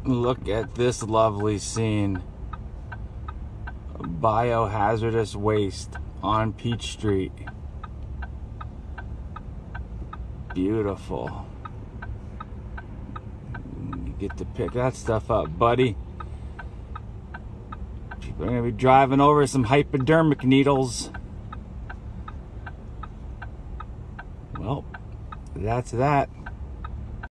Look at this lovely scene. Biohazardous waste on Peach Street. Beautiful. You get to pick that stuff up, buddy. People are going to be driving over some hypodermic needles. Well, that's that.